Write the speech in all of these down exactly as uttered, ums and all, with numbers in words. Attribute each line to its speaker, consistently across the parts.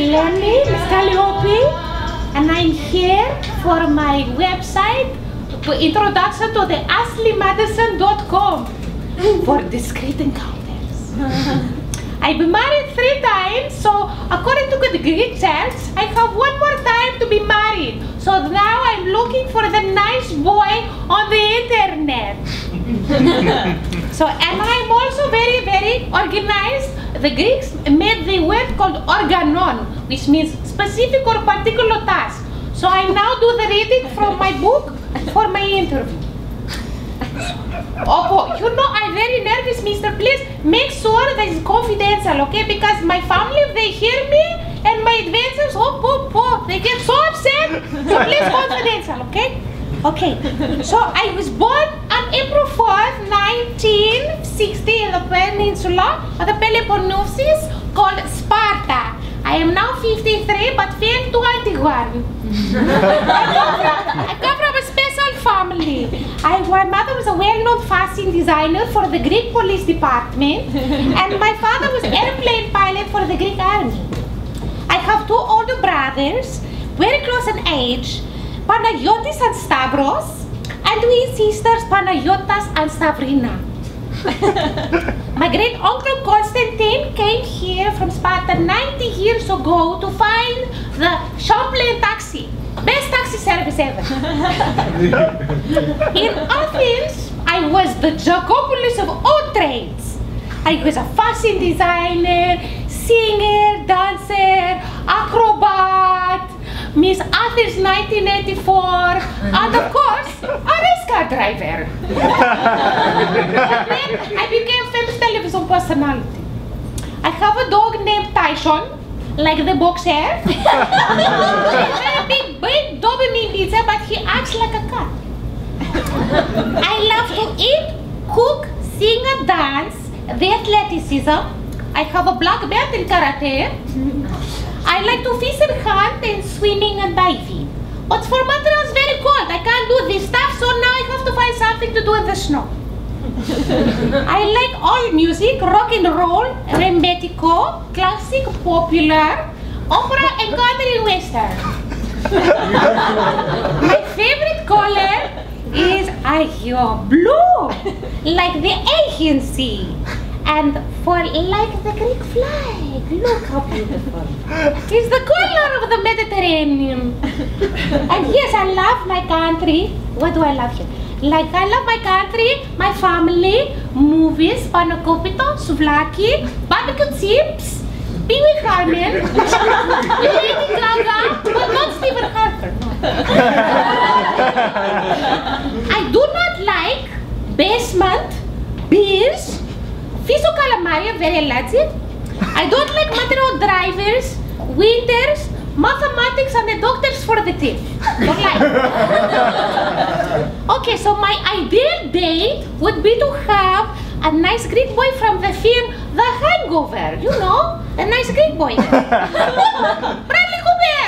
Speaker 1: Eleni Miskaliopi, and I'm here for my website, introduction to the ashley madison dot com for discreet encounters. I've been married three times, so according to the Greek church, I have one more time to be married. So now I'm looking for the nice boy on the internet. So, and I'm also very, very organized. The Greeks made the word called organon, which means specific or particular task. So I now do the reading from my book for my interview. Oh, you know, I'm very nervous, mister. Please make sure that it's confidential, okay? Because my family, if they hear me and my adventures, oh, oh, oh, they get so upset. So please, confidential, okay? Okay. So I was born on April fourth, nineteen sixty, in the peninsula of the Peloponnesus called Sparta. I am now fifty-three, but feel twenty-one. I, come from, I come from a special family. I, my mother was a well-known fashion designer for the Greek police department, and my father was airplane pilot for the Greek army. I have two older brothers, very close in age, Panagiotis and Stavros, and twin sisters, Panagiotas and Stavrina. My great uncle Constantine came here from Sparta ninety years ago to find the Champlain taxi. Best taxi service ever. In Athens, I was the Jacopoulos of all trades. I was a fashion designer, singer, dancer, acrobat, Miss Athens nineteen eighty-four, and of course, a race car driver. Then I became famous television personality. I have a dog named Tyson, like the boxer. He's a big, big Doberman pizza, but he acts like a cat. I love to eat, cook, sing and dance, the athleticism. I have a black belt in karate. I like to fish and hunt and swimming and diving. But for Montreal it's very cold. I can't do this stuff, so now I have to find something to do in the snow. I like all music, rock and roll, remetico, classic, popular, opera and country western. My favorite color is Aegyo blue, like the Aegean Sea. And for like the Greek flag, look how beautiful. It's the color of the Mediterranean. And yes, I love my country. What do I love here? Like I love my country, my family, movies, panakopito, souvlaki, barbecue chips, Pee Wee Herman, Lady Gaga, but not Stephen Harper. I do not like basement, beers, fish or calamari, I'm very allergic. I don't like Montreal drivers, winters, mathematics, and the doctors for the teeth. Don't like. Okay, so my ideal date would be to have a nice Greek boy from the film The Hangover. You know, a nice Greek boy. Bradley Cooper.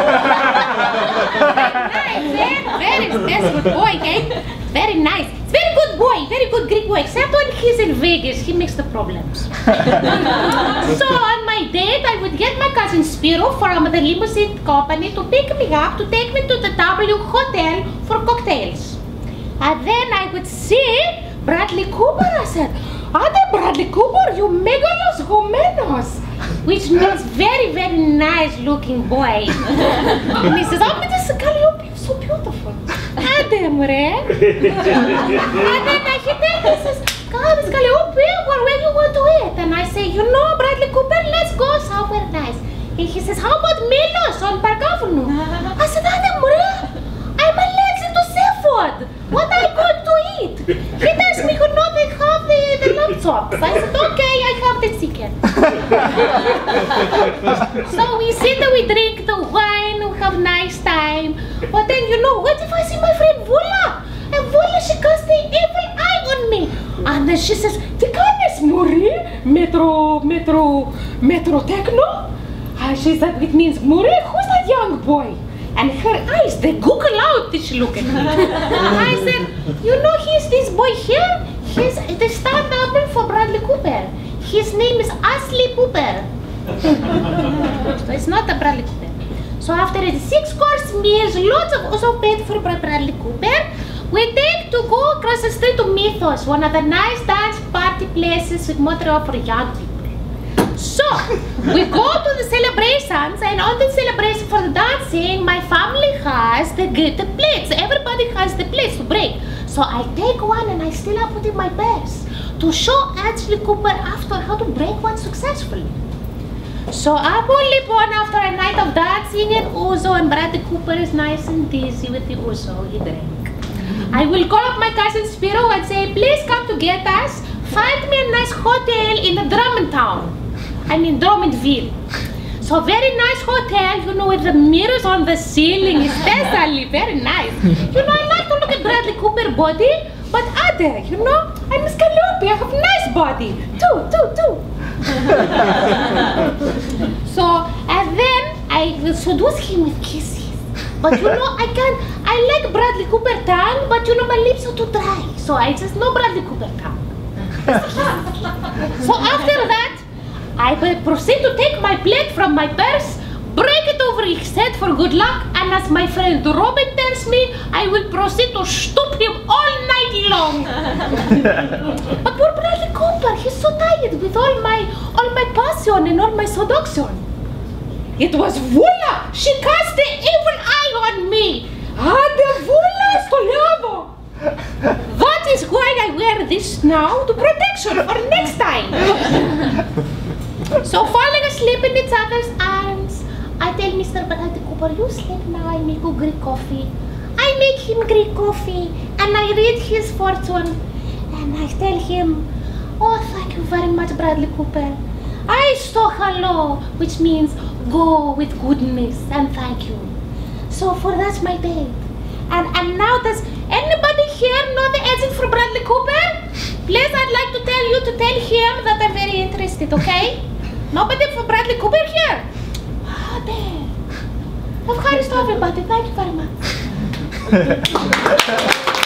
Speaker 1: Very nice, very, very nice good boy, okay? Very nice. Very good boy, very good Greek boy, except when he's in Vegas, he makes the problems. So on my date, I would get my cousin Spiro from the limousine company to pick me up, to take me to the W Hotel for cocktails. And then I would see Bradley Cooper. I said, Ade Bradley Cooper, you megalos homenos, which means very, very nice looking boy. And he says, oh, Missus Calliope, so beautiful. Ade, more. And then I hit him, he says, God, Missus Calliope, where you want to eat? And I say, you know, Bradley Cooper, let's go somewhere nice. And he says, how about Milos on Park Avenue? I said, Ade, more, I'm allergic to seafood. What are you going to eat? He tells me, you know, they have the, the lamb chops. I said, okay, I have the chicken. So we sit and we drink the wine, we have nice time. But then, you know, what if I see my friend Vula? And Vula, she casts the evil eye on me. And then she says, τι κάνεις, Μουρή, metro, metro, metro techno? And she said, it means, Murray, who's that young boy? And her eyes, they Google out this look at me. I said, you know, he's this boy here? He's the star double for Bradley Cooper. His name is Ashley Cooper. So it's not a Bradley Cooper. So after a six-course meal, lots of also paid for by Bradley Cooper, we take to go across the street to Mythos, one of the nice dance party places with motor for young people. So, we go to the celebrations, and on the celebration for the dancing, my family has the, the plates. Everybody has the plates to break. So I take one and I still put in my purse to show Ashley Cooper after how to break one successfully. So I'm only born after a night of dancing and ouzo, and Bradley Cooper is nice and dizzy with the ouzo he drank. I will call up my cousin Spiro and say, please come to get us. Find me a nice hotel in the Drummond town. I mean Drummondville. So very nice hotel, you know, with the mirrors on the ceiling, especially, very nice. You know, I like to look at Bradley Cooper body, but other, you know, I'm a Scalopi, I have nice body. Too, too, too. So, and then I will seduce him with kisses. But you know, I can, I like Bradley Cooper tongue, but you know, my lips are too dry. So I just know Bradley Cooper tongue. So after that, I will proceed to take my plate from my purse, break it over his head for good luck, and as my friend Robin tells me, I will proceed to stoop him all night long. But poor Bradley Cooper, he's so tired with all my, all my passion and all my seduction. It was Vula! She cast the evil eye on me! Ah, the Vula Stoliavo! That is why I wear this now to protection for next time. So falling asleep in each other's arms, I tell Mister Bradley Cooper, you sleep now, I make you Greek coffee. I make him Greek coffee, and I read his fortune. And I tell him, oh, thank you very much, Bradley Cooper. I saw hello, which means go with goodness and thank you. So for that's my date. And and now does anybody here know the agent for Bradley Cooper? Please, I'd like to tell you to tell him that I'm very interested, okay? Nobody for Bradley Cooper here? Ah, there. Ευχαριστώ everybody, thank you very much.